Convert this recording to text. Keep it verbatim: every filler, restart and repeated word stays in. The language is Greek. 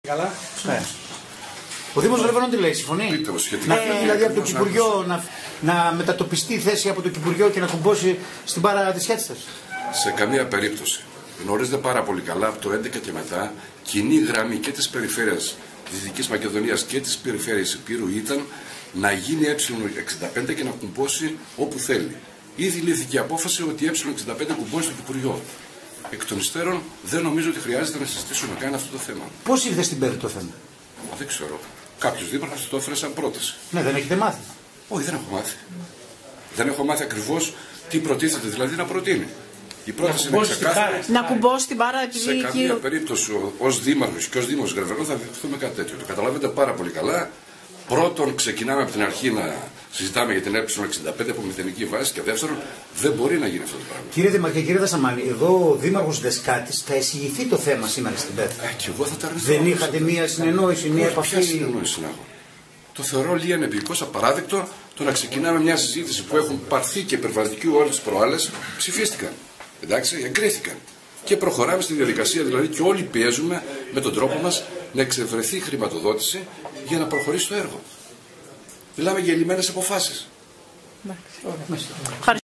Καλά. Ναι. Ο Δήμος Ρεβανών τι λέει, συμφωνεί? Να φύγει δηλαδή από το Κυπουργείο, να, να μετατοπιστεί η θέση από το Κυπουργείο και να κουμπώσει στην Πάρα της Χέτσας. Σε καμία περίπτωση. Γνωρίζετε πάρα πολύ καλά από το έντεκα και μετά κοινή γραμμή και της περιφέρειας της Δυτικής Μακεδονίας και της περιφέρειας Υπήρου ήταν να γίνει ε εξήντα πέντε και να κουμπώσει όπου θέλει. Ήδη λήφθηκε η απόφαση ότι ε εξήντα πέντε κουμπώσει στο Υπουργείο. Εκ των υστέρων δεν νομίζω ότι χρειάζεται να συζητήσουμε καν αυτό το θέμα. Πώς ήρθε στην Πέμπτη το θέμα? Δεν ξέρω. Κάποιος δήμαρχος το έφερε σαν πρόταση. Ναι, δεν έχετε μάθει? Όχι, δεν έχω μάθει. Δεν έχω μάθει ακριβώς τι προτίθεται δηλαδή να προτείνει. Η πρόταση είναι ξεκάθαρη. Να κουμπώσει την Πάρα επειδή. Σε καμία περίπτωση ως δήμαρχος και ως Δήμος Ρεβανών θα δεχθούμε κάτι τέτοιο. Το καταλαβαίνετε πάρα πολύ καλά. Πρώτον, ξεκινάμε από την αρχή να συζητάμε για την ε εξήντα πέντε από μηδενική βάση και δεύτερον, δεν μπορεί να γίνει αυτό το πράγμα. Κύριε Δήμαρχε, κύριε Δασαμάνη, εδώ ο Δήμαρχος Δεσκάτης θα εισηγηθεί το θέμα σήμερα στην Πέμπτη. Ε, και εγώ θα τα αρνηθώ. Δεν είχατε μία συνεννόηση, μία επαφή? Ποια συνεννόηση να έχω? Το θεωρώ λίγα ανεπιοικώς απαράδεκτο το να ξεκινάμε μια συζήτηση που έχουν πάρθει και υπερβατικοί όροι τις προάλλες, ψηφίστηκαν. Εντάξει, εγκρίθηκαν. Και προχωράμε στη διαδικασία, δηλαδή και όλοι πιέζουμε με τον τρόπο μας να εξευρεθεί χρηματοδότηση για να προχωρήσει το έργο. Μιλάμε για ελλημμένες αποφάσεις.